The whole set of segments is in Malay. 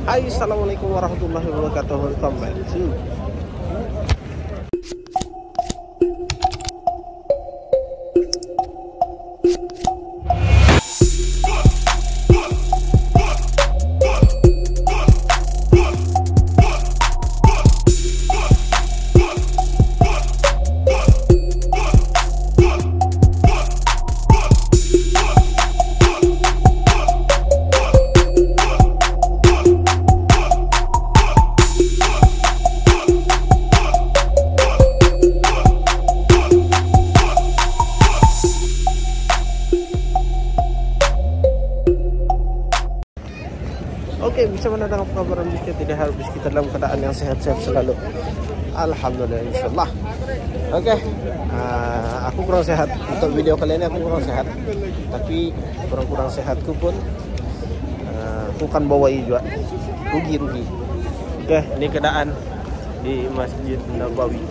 Hai, assalamualaikum warahmatullahi wabarakatuh. Welcome back to Oke, bisa mana dengan kabar biskuit tidak habis kita dalam keadaan yang sehat-sehat selalu. Alhamdulillah, insyaallah. Oke, aku kurang sehat untuk video kali ini. Aku kurang sehat, tapi kurang sehatku pun aku kan bawa juga rugi. Oke, ini keadaan di Masjid Nabawi.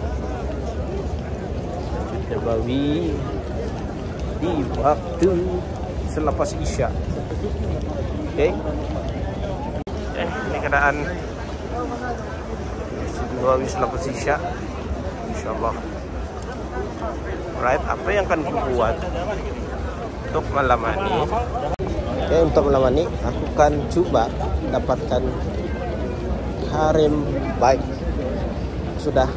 Masjid Nabawi di waktu selepas Isya. Oke. Ini keadaan Nabawi selepas Isya, insyaallah. Right, apa yang akan kubuat untuk malam ini? Oke, untuk malam ini aku akan coba dapatkan karim bike. Sudah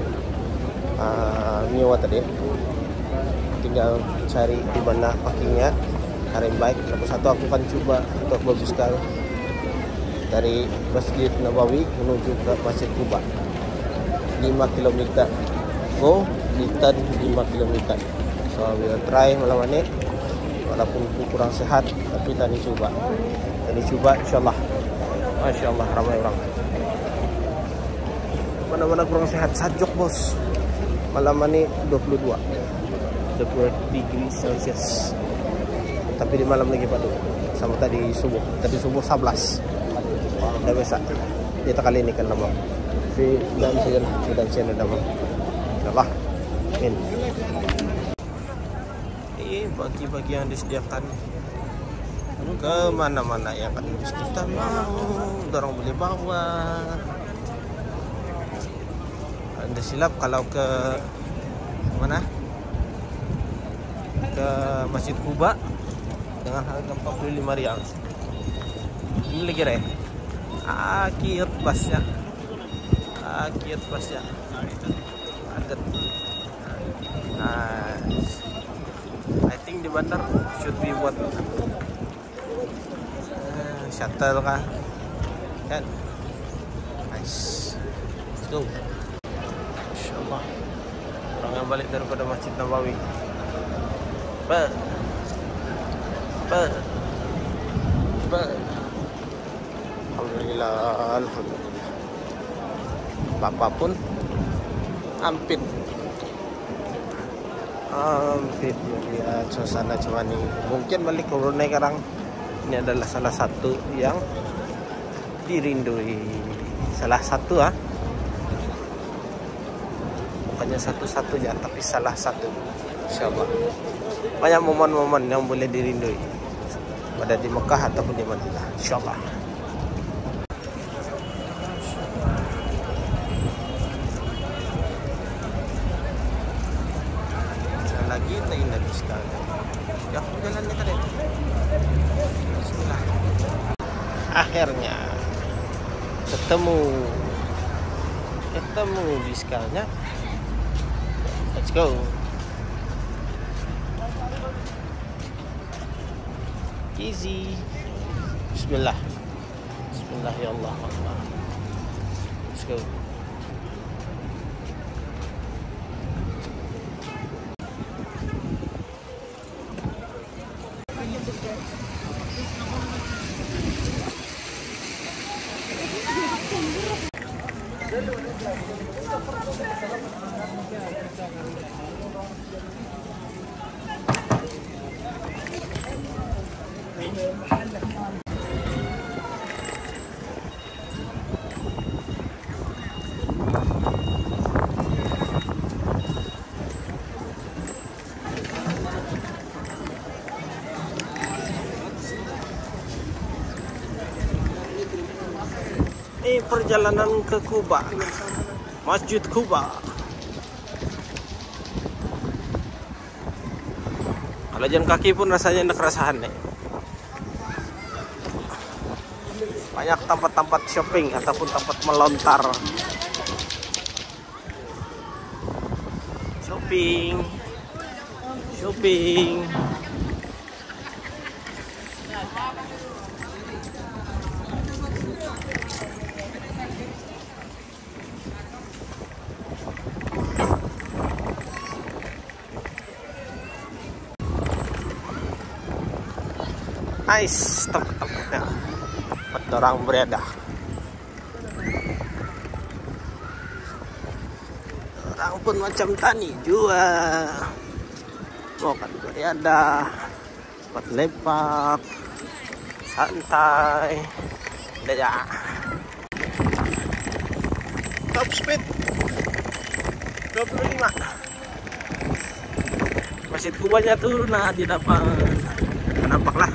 nyewa tadi, tinggal cari di mana parkingnya karim bike. Lepas satu aku akan coba untuk berbiskan dari Masjid Nabawi menuju ke Masjid Kuba 5 km. Go, return 5 km. So we will try malam ini. Walaupun kurang sehat, tapi tadi coba insyaallah. Masya Allah, ramai orang. Mana-mana kurang sehat, sajok bos. Malam ini 22 degree Celsius. Tapi di malam lagi padu. Sama tadi subuh 11. Udah biasa. Kita kali ini kan nama dan sian nama. Insyaallah. Amin. Ini bagi-bagi yang disediakan ke mana-mana yang akan kita mau, dorong boleh bawa. Anda silap kalau ke mana? Ke Masjid Kuba dengan harga 45 rial. Ini lagi deh. Akhir pasnya ada. I think di bandar should be buat shuttle kan. Nice, let's go. Insyaallah orang yang balik daripada Masjid Nabawi. Alhamdulillah. Bapak pun ampit lihat suasana cuman ini. Mungkin balik corona sekarang ini adalah salah satu yang dirindui. Salah satu bukannya satu-satunya, tapi salah satu. Insyaallah banyak momen-momen yang boleh dirindui, ada di Mekah ataupun di Madinah. Insyaallah. Lagi naik sekali. Ya, aku jalan nih tadi. Bismillah. Akhirnya ketemu biskalnya. Let's go. Easy. Bismillah ya Allah. Let's go. Ini perjalanan ke Kuba, Masjid Kuba. Kalau jalan kaki pun rasanya tidak kerasahan nih. Banyak tempat-tempat shopping ataupun tempat melontar. Shopping. Nice tempat-tempatnya, tempat orang berada. Orang pun macam tani juga. Makan berada, tempat lepak, santai, ya. Top speed 25. Masjid Kubanya tuh nah di depan. Nampaklah.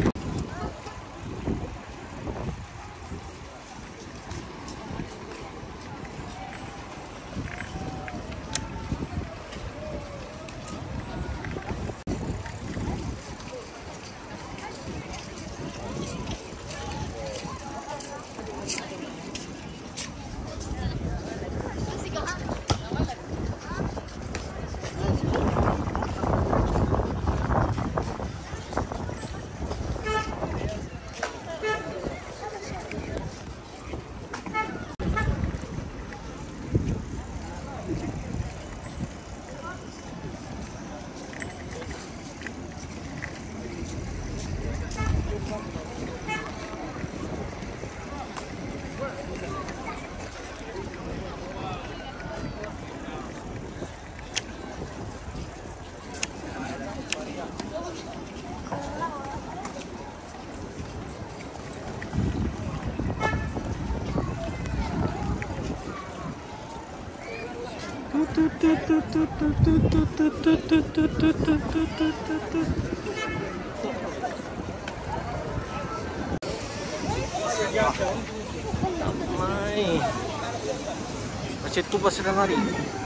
Ramai. Masjid Kuba sedang lari.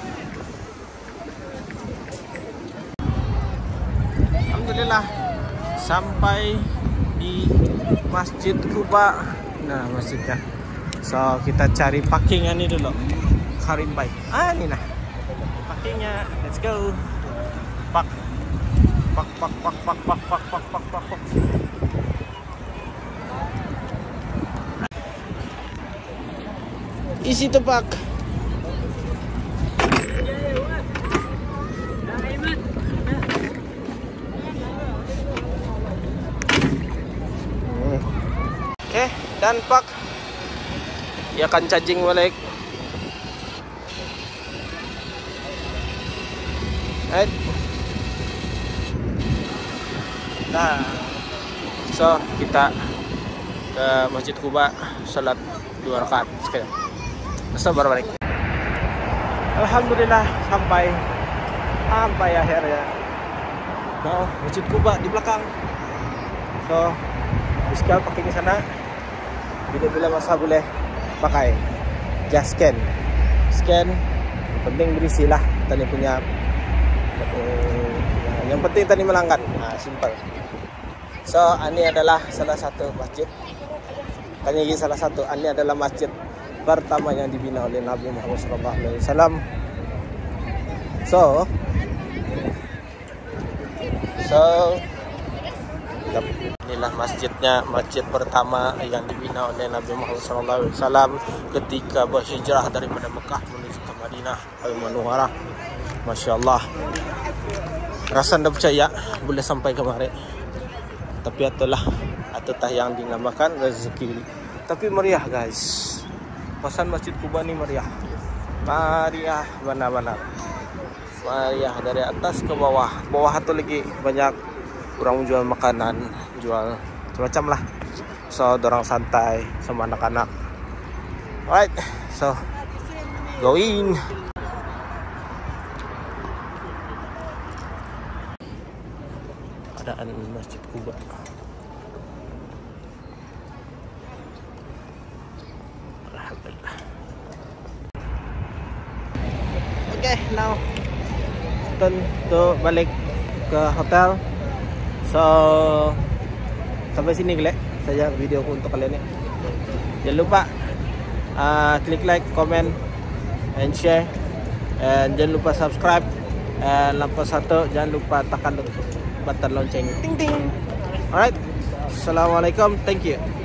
Alhamdulillah sampai di Masjid Kuba. Nah, masjidnya. So, kita cari parkingan ini dulu. Karim Bike. Ini nah. Parkingnya. Let's go. Park. Isi tepak. Oke, dan pak. Ya akan charging balik. Right. Nah, so kita ke Masjid Kuba, salat 2 rakaat sekali. So baru balik. Alhamdulillah sampai akhirnya. Nah, Masjid Kuba di belakang. So, bisa pakai ke sana. Bila-bila masa boleh pakai. Just scan. Penting berisilah tadi punya. Yang penting tadi melanggan. Nah, simple. So, ini adalah salah satu masjid. Tanya lagi salah satu. Ini adalah masjid pertama yang dibina oleh Nabi Muhammad SAW. So inilah masjidnya, masjid pertama yang dibina oleh Nabi Muhammad SAW ketika berhijrah daripada Mekah menuju ke Madinah Al-Munawwarah. Masya Allah, rasa anda percaya boleh sampai kemari. Tapi itulah yang dinamakan rezeki. Tapi meriah guys. Kawasan Masjid Kuba ini meriah benar-benar meriah dari atas ke bawah. Bawah itu lagi banyak orang jual makanan, jual macam lah. So orang santai sama anak-anak. Alright, so going. Keadaan Masjid Kuba. Okay, now untuk balik ke hotel. So sampai sini kali saja video aku untuk kali ini. Jangan lupa klik like, comment, and share. And jangan lupa subscribe. And lepas satu jangan lupa tekan button lonceng. Ting ting. Alright. Assalamualaikum. Thank you.